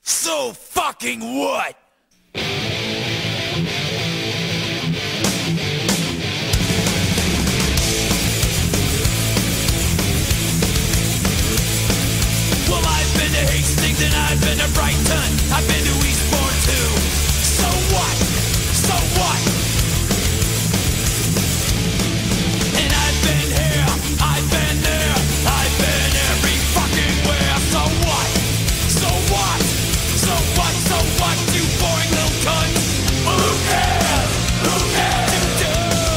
So fucking what? Well, I've been to Hastings and I've been to Brighton. I've been to Eastbourne too. So what? So what? And I've been here, I've been there, I've been every fucking where. So what? So what? So what? So what? You boring little cunt. Well, who cares? Who cares? You do.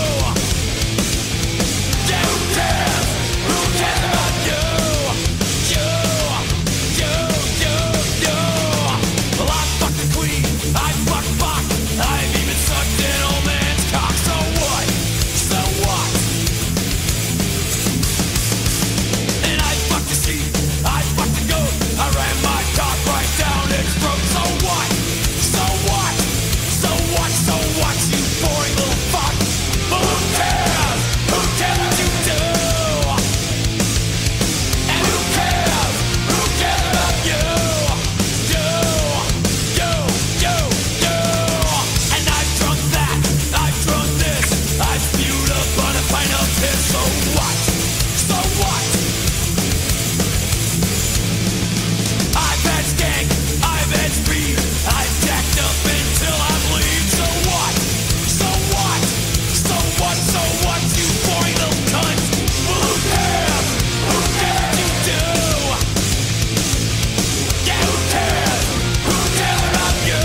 Yeah, who cares? Who cares about you? Well, I fucked the queen, I fucked Bach, I've even sucked an old man's cock. So what? So what? And I fucked the sheep, I fucked the goat, I ran my cock right down its throat. So what? So what? So what? So what? You boring little fuck. Well, who cares? Who cares what you do? And who cares? Who cares about you? And I've drunk that, I've drunk this, I've spewed upon a pint of piss. So what? So what? I've had skank, I've had speed, I've jacked up until I bleed. So what? So what? So what? So what? You boring little cunt. Well, who cares? Who cares what you do? Yeah, who cares? Who cares about you?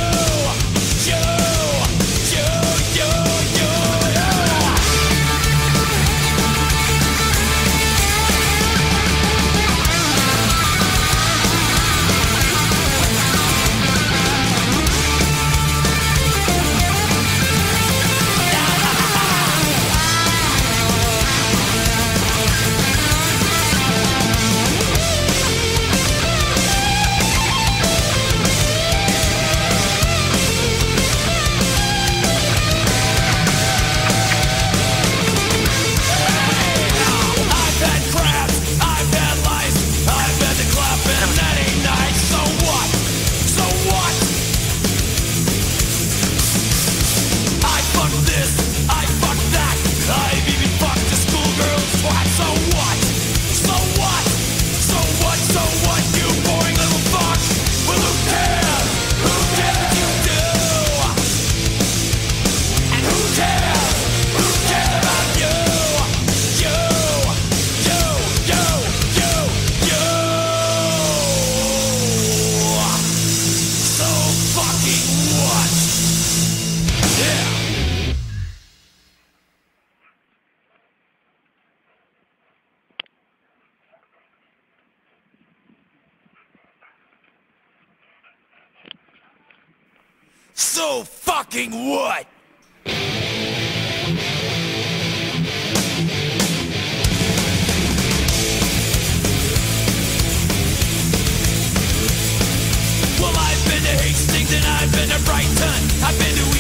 I've had crabs, I've had lice, I've had the clap and that ain't nice. So what? So what? I fucked this, I fucked that, I've even fucked a schoolgirl's twat. So what? So what? So what? So what? You boring little fuck. Well, who cares? Who cares what you do? And who cares? Who cares about you? So fucking what? Yeah. So fucking what? Well, I've been to Hastings and I've been to Brighton. I've been to